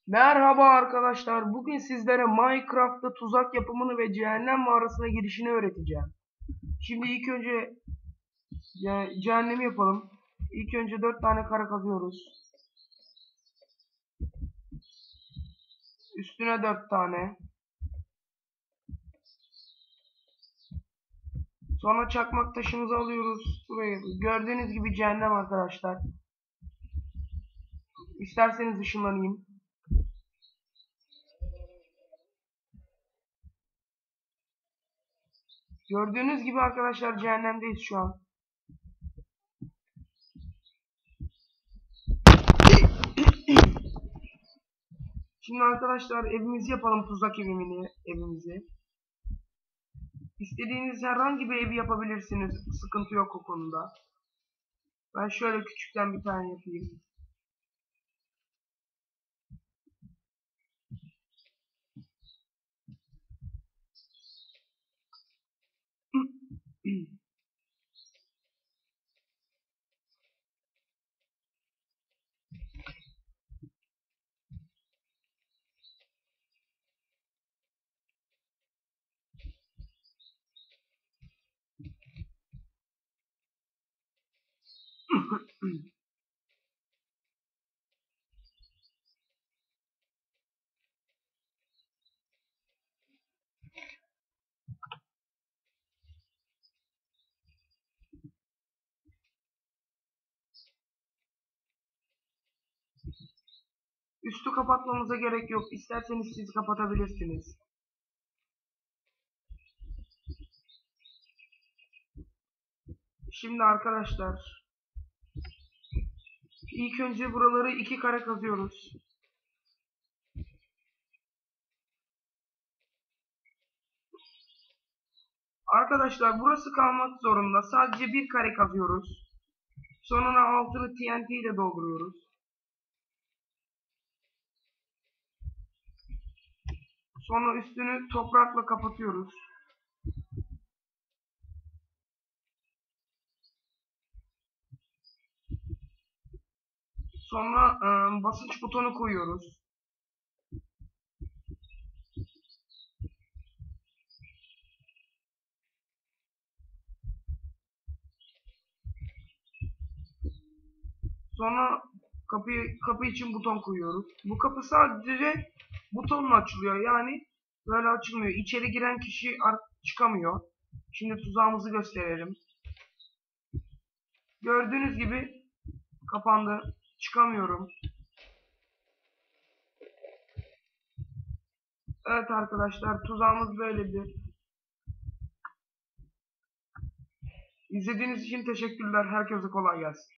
Merhaba arkadaşlar. Bugün sizlere Minecraft'ta tuzak yapımını ve cehennem mağarasına girişini öğreteceğim. Şimdi ilk önce cehennemi yapalım. İlk önce 4 tane kara kazıyoruz. Üstüne 4 tane. Sonra çakmak taşımızı alıyoruz. Burayı gördüğünüz gibi cehennem arkadaşlar. İsterseniz ışınlanayım. Gördüğünüz gibi arkadaşlar cehennemdeyiz şu an. Şimdi arkadaşlar evimizi yapalım, tuzak evimizi. İstediğiniz herhangi bir evi yapabilirsiniz. Sıkıntı yok o konuda. Ben şöyle küçükten bir tane yapayım. Üstü kapatmamıza gerek yok. İsterseniz siz kapatabilirsiniz. Şimdi arkadaşlar ilk önce buraları 2 kare kazıyoruz. Arkadaşlar burası kalmak zorunda. Sadece bir kare kazıyoruz. Sonra altını TNT ile dolduruyoruz. Sonra üstünü toprakla kapatıyoruz. Sonra basınç butonu koyuyoruz. Sonra kapı için buton koyuyoruz. Bu kapı sadece butonla açılıyor. Yani böyle açılmıyor. İçeri giren kişi çıkamıyor. Şimdi tuzağımızı gösterelim. Gördüğünüz gibi kapandı. Çıkamıyorum. Evet arkadaşlar, tuzağımız böyledir. İzlediğiniz için teşekkürler. Herkese kolay gelsin.